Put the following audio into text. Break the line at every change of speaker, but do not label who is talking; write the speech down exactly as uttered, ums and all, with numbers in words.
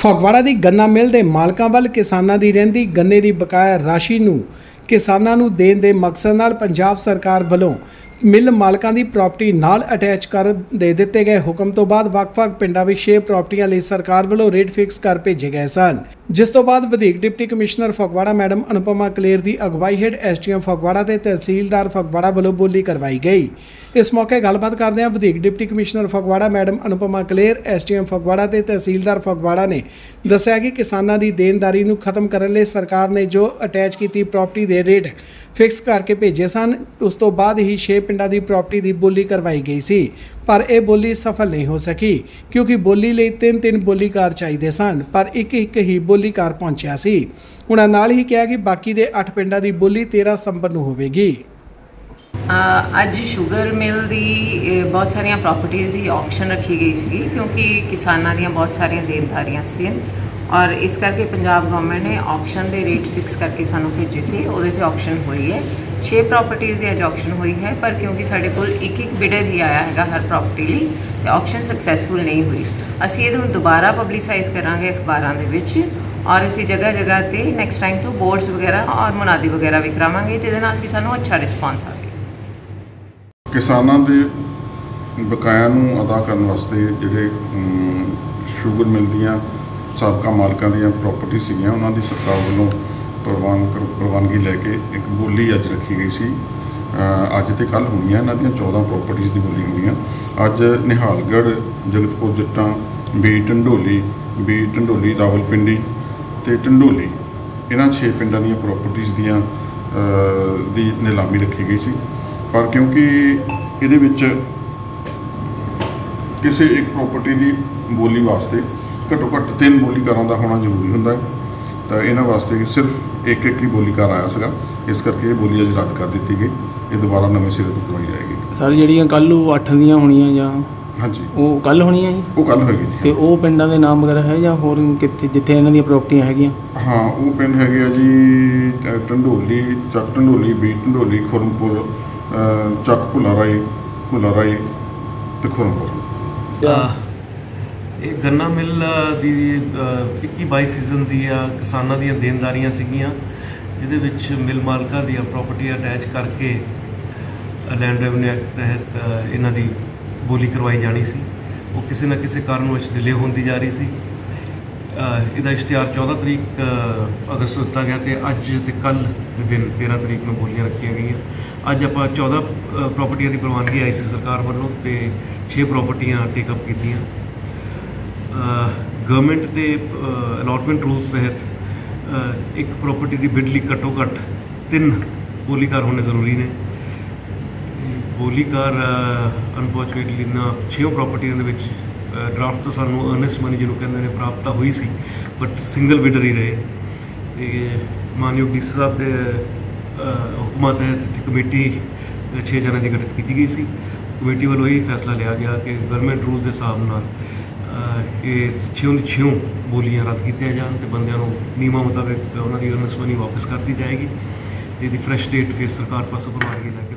ਫਗਵਾੜਾ ਦੀ ਗੰਨਾ ਮਿਲ ਦੇ ਮਾਲਕਾਂ ਵੱਲ ਕਿਸਾਨਾਂ ਦੀ ਰਹਿੰਦੀ ਗੰਨੇ ਦੀ ਬਕਾਇਆ ਰਾਸ਼ੀ ਨੂੰ ਕਿਸਾਨਾਂ ਨੂੰ ਦੇਣ ਦੇ ਮਕਸਦ ਨਾਲ ਪੰਜਾਬ ਸਰਕਾਰ ਵੱਲੋਂ ਮਿਲ ਮਾਲਕਾਂ ਦੀ ਪ੍ਰਾਪਰਟੀ ਨਾਲ ਅਟੈਚ ਕਰ ਦੇ ਦਿੱਤੇ ਗਏ ਹੁਕਮ ਤੋਂ ਬਾਅਦ ਵੱਖ-ਵੱਖ ਪਿੰਡਾਂ ਵਿੱਚ ਛੇ ਪ੍ਰਾਪਰਟੀਆਂ ਲਈ ਸਰਕਾਰ ਵੱਲੋਂ ਰੇਟ ਫਿਕਸ ਕਰ ਭੇਜੇ ਗਏ ਸਨ, ਜਿਸ ਤੋਂ ਬਾਅਦ ਵਧੀਕ deputy commissioner Phagwara madam Anupama Kler ਦੀ ਅਗਵਾਈ ਹੇਠ ਐਸਡੀਐਮ ਫਗਵਾੜਾ ਤੇ ਤਹਿਸੀਲਦਾਰ ਫਗਵਾੜਾ ਵੱਲੋਂ ਬੋਲੀ ਕਰਵਾਈ ਗਈ। ਇਸ ਮੌਕੇ ਗੱਲਬਾਤ ਕਰਦਿਆਂ ਵਧੀਕ deputy commissioner Phagwara madam Anupama Kler, SDM Phagwara ਤੇ ਤਹਿਸੀਲਦਾਰ ਫਗਵਾੜਾ ਨੇ ਦੱਸਿਆ ਕਿ ਕਿਸਾਨਾਂ ਦੀ ਦੇਣਦਾਰੀ ਨੂੰ ਖਤਮ ਕਰਨ ਲਈ ਸਰਕਾਰ ਨੇ ਜੋ ਅਟੈਚ ਕੀਤੀ ਪ੍ਰਾਪਰਟੀ ਦੇ ਰੇਟ ਫਿਕਸ ਕਰਕੇ ਭੇਜੇ ਸਨ, ਉਸ ਤੋਂ ਬਾਅਦ ਹੀ ਛੇ ਪਿੰਡਾਂ ਦੀ ਪ੍ਰਾਪਰਟੀ ਦੀ ਬੋਲੀ ਕਰਵਾਈ ਗਈ ਸੀ, ਪਰ ਇਹ ਬੋਲੀ ਸਫਲ ਨਹੀਂ ਹੋ ਸਕੀ ਕਿਉਂਕਿ ਬੋਲੀ ਲਈ ਤਿੰਨ ਤਿੰਨ ਬੋਲੀਕਾਰ ਚਾਹੀਦੇ ਸਨ, ਪਰ ਇੱਕ ਇੱਕ ਹੀ ਬੋਲੀਕਾਰ ਪਹੁੰਚਿਆ ਸੀ। ਉਹਨਾਂ ਨਾਲ ਹੀ ਕਿਹਾ ਕਿ ਬਾਕੀ ਦੇ ਅੱਠ ਪਿੰਡਾਂ ਦੀ ਬੋਲੀ ਤੇਰਾਂ ਸਤੰਬਰ ਨੂੰ ਹੋਵੇਗੀ।
ਅੱਜ ਸ਼ੂਗਰ ਮਿਲ ਦੀ ਬਹੁਤ ਸਾਰੀਆਂ ਪ੍ਰਾਪਰਟੀਜ਼ ਦੀ ਆਕਸ਼ਨ ਰੱਖੀ ਗਈ ਸੀ ਕਿਉਂਕਿ ਕਿਸਾਨਾਂ ਦੀਆਂ ਬਹੁਤ ਸਾਰੀਆਂ ਦੇਣਦਾਰੀਆਂ ਸੀ और इस करके पंजाब गवर्नमेंट ने ऑक्शन के रेट फिक्स करके सानू भेजे सी, उहदे ते ऑक्शन हुई है। छे प्रॉपर्टीज़ की अज ऑक्शन हुई है, पर क्योंकि साडे कोल एक एक बिडर ही आया है हर प्रॉपर्टी लई ते ऑक्शन सक्सैसफुल नहीं हुई। असीं इहनूं दोबारा पब्लिसाइज करांगे अखबारां दे विच और असीं जगह जगह ते नैक्सट टाइम तो बोर्ड्स वगैरह और मुनादी वगैरह भी करावांगे जिहदे नाल कि सानू अच्छा रिस्पॉन्स आवे।
किसानां दे बकाया नूं अदा करन वास्ते जिहड़े शूगर मिल दीआं साबका मालकां दी प्रॉपर्टी सीगियां उन्हां दी सरकार वालों प्रवान प्रवानगी लैके एक बोली अज रखी गई सी। अज तो कल हुई इन्हां दी चौदह प्रॉपर्टीज़ की बोली हुई। अज निहालगढ़, जगतपुर जट्टां, बी ढंडोली, बी ढंडोली रावलपिंडी ते ढंडोली इन्हां छे पिंडां दी प्रॉपर्टीज़ दियां दी नीलामी रखी गई सी, पर क्योंकि इहदे विच किसी एक प्रॉपर्टी की बोली वास्ते घट्टो घट्ट तीन बोलीकारां दा होना जरूरी हुंदा है, तो इन्हां वास्ते सिर्फ एक एक ही बोलीकार आया सीगा, इस करके ये बोली अज रद्द कर दी गई। ये दोबारा नवें सिरे तो करवाई जाएगी।
सर जिहड़ियां कल अठ दियां होणीआं जां
हाँ जी
वो कल होणीआं जी
वो कल होएगी जी।
ते वो पिंडां दे नाम वगैरह है जां होर कित्थे जिथे इन्हां दी प्रॉपर्टियां हैगियां?
हाँ वो पिंड हैगे जी ढंडोली, चक ढंडोली, बी ढंडोली, खुरमपुर, चक भुलाराई, भुलाराई ते खुरमपुर।
ਇਹ ਗੰਨਾ ਮਿਲ ਦੀ ਇੱਕੀ ਬਾਈ ਸੀਜ਼ਨ ਦੀਆਂ ਕਿਸਾਨਾਂ ਦੀਆਂ ਦੇਣਦਾਰੀਆਂ ਸੀਗੀਆਂ, ਜਿਹਦੇ ਵਿੱਚ ਮਿਲ ਮਾਲਕਾਂ ਦੀਆਂ ਪ੍ਰਾਪਰਟੀ ਅਟੈਚ ਕਰਕੇ ਲੈਂਡ ਰੈਵਨਿਊ ਐਕਟ ਤਹਿਤ ਇਹਨਾਂ ਦੀ ਬੋਲੀ ਕਰਵਾਈ ਜਾਣੀ ਸੀ। ਉਹ ਕਿਸੇ ਨਾ ਕਿਸੇ ਕਾਰਨ ਵਿੱਚ ਡਿਲੇ ਹੁੰਦੀ ਜਾ ਰਹੀ ਸੀ। ਇਹਦਾ ਇਸ਼ਤਿਹਾਰ ਚੌਦਾਂ ਤਰੀਕ ਅਗਸਤ ਨੂੰ ਦਿੱਤਾ ਗਿਆ ਤੇ ਅੱਜ ਤੇ ਕੱਲ੍ਹ ਦੇ ਦਿਨ ਤੇਰਾਂ ਤਰੀਕ ਨੂੰ ਬੋਲੀਆਂ ਰੱਖੀਆਂ ਗਈਆਂ। ਅੱਜ ਆਪਾਂ ਚੌਦਾਂ ਪ੍ਰਾਪਰਟੀਆਂ ਦੀ ਪ੍ਰਵਾਨਗੀ ਆਈ ਸੀ ਸਰਕਾਰ ਵੱਲੋਂ ਤੇ ਛੇ ਪ੍ਰਾਪਰਟੀਆਂ ਟੇਕਅਪ ਕੀਤੀਆਂ। गवर्नमेंट के अलॉटमेंट रूल्स तहत एक प्रॉपर्टी की बिड लई घट्टो घट्ट तीन बोलीकार होने जरूरी ने। बोलीकार अनफॉर्चुनेटली इन्हां छे प्रॉपर्टियां दे विच ड्राफ्ट तो सानू अर्नेस्ट मनी जिन्हों कहते हैं प्राप्त हुई सी, बट सिंगल बिडर ही रहे। तो मानयोग डी सी साहब के हुक्मां तहत इत्थे कमेटी छे जणिਆਂ की गठित की गई सी। कमेटी वालों यही फैसला लिया गया कि गवर्नमेंट रूल के हिसाब नाल ਇਹ ਛਿਉਂ ਦੀ ਛਿਉਂ ਬੋਲੀਆਂ ਰੱਦ ਕੀਤੀਆਂ ਜਾਣ ਅਤੇ ਬੰਦਿਆਂ ਨੂੰ ਨਿਯਮਾਂ ਮੁਤਾਬਿਕ ਉਹਨਾਂ ਦੀ ਅਰਨੈਸ ਮਨੀ ਵਾਪਸ ਕਰਤੀ ਜਾਏਗੀ। ਇਹਦੀ ਫਰੈਸ਼ ਡੇਟ ਫਿਰ ਸਰਕਾਰ ਪਾਸੋਂ ਪ੍ਰਵਾਨਗੀ ਲੈ ਕੇ